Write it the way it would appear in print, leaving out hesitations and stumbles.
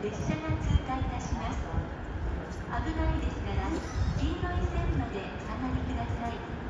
列車が通過いたします。危ないですから黄色い線までお下がりください。